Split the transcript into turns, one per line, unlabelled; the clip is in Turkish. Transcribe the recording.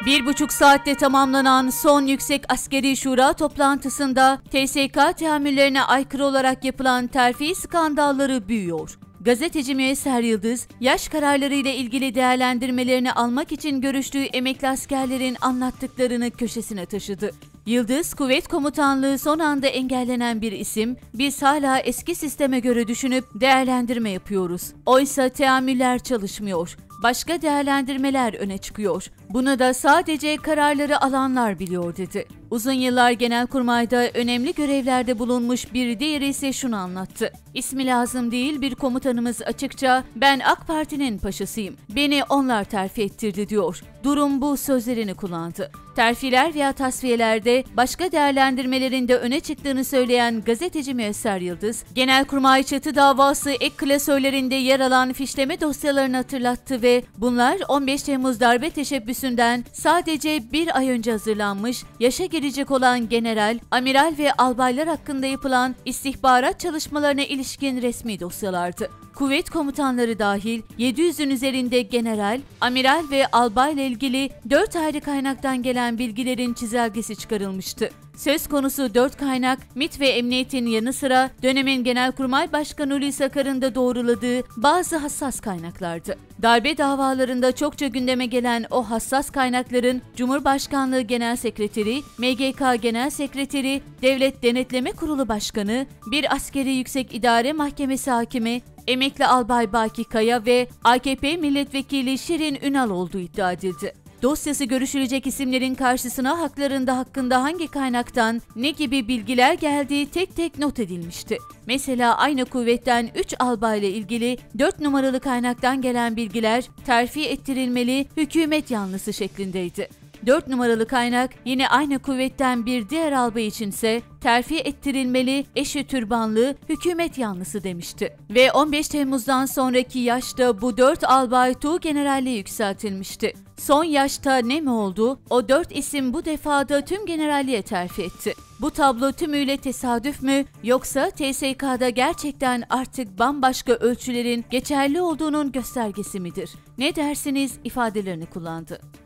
1,5 saatte tamamlanan son Yüksek Askeri Şura toplantısında TSK teamüllerine aykırı olarak yapılan terfi skandalları büyüyor. Gazeteci Müyesser Yıldız, yaş kararları ile ilgili değerlendirmelerini almak için görüştüğü emekli askerlerin anlattıklarını köşesine taşıdı. Yıldız, kuvvet komutanlığı son anda engellenen bir isim, biz hala eski sisteme göre düşünüp değerlendirme yapıyoruz. Oysa teamüller çalışmıyor. Başka değerlendirmeler öne çıkıyor. Bunu da sadece kararları alanlar biliyor dedi. Uzun yıllar Genelkurmay'da önemli görevlerde bulunmuş bir diğeri ise şunu anlattı. İsmi lazım değil bir komutanımız açıkça ben AK Parti'nin paşasıyım. Beni onlar terfi ettirdi diyor. Durum bu sözlerini kullandı. Terfiler veya tasfiyelerde başka değerlendirmelerin de öne çıktığını söyleyen gazeteci Müyesser Yıldız, Genelkurmay çatı davası ek klasörlerinde yer alan fişleme dosyalarını hatırlattı ve bunlar 15 Temmuz darbe teşebbüsünden sadece bir ay önce hazırlanmış, yaşa girecek olan general, amiral ve albaylar hakkında yapılan istihbarat çalışmalarına ilişkin resmi dosyalardı. Kuvvet komutanları dahil 700'ün üzerinde general, amiral ve albayla ilgili 4 ayrı kaynaktan gelen bilgilerin çizelgesi çıkarılmıştı. Söz konusu 4 kaynak, MİT ve Emniyet'in yanı sıra dönemin Genelkurmay Başkanı Hulusi Akar'ın da doğruladığı bazı hassas kaynaklardı. Darbe davalarında çokça gündeme gelen o hassas kaynakların Cumhurbaşkanlığı Genel Sekreteri, MGK Genel Sekreteri, Devlet Denetleme Kurulu Başkanı, bir askeri yüksek idare mahkemesi hakimi, emekli albay Baki Kaya ve AKP milletvekili Şirin Ünal olduğu iddia edildi. Dosyası görüşülecek isimlerin karşısına haklarında hakkında hangi kaynaktan ne gibi bilgiler geldiği tek tek not edilmişti. Mesela aynı kuvvetten 3 albayla ilgili 4 numaralı kaynaktan gelen bilgiler terfi ettirilmeli hükümet yanlısı şeklindeydi. 4 numaralı kaynak yine aynı kuvvetten bir diğer albay içinse terfi ettirilmeli eşi türbanlı hükümet yanlısı demişti. Ve 15 Temmuz'dan sonraki yaşta bu 4 albay tuğgeneralliğe yükseltilmişti. Son yaşta ne mi oldu? O 4 isim bu defada tüm generalliğe terfi etti. Bu tablo tümüyle tesadüf mü yoksa TSK'da gerçekten artık bambaşka ölçülerin geçerli olduğunun göstergesi midir? Ne dersiniz ifadelerini kullandı.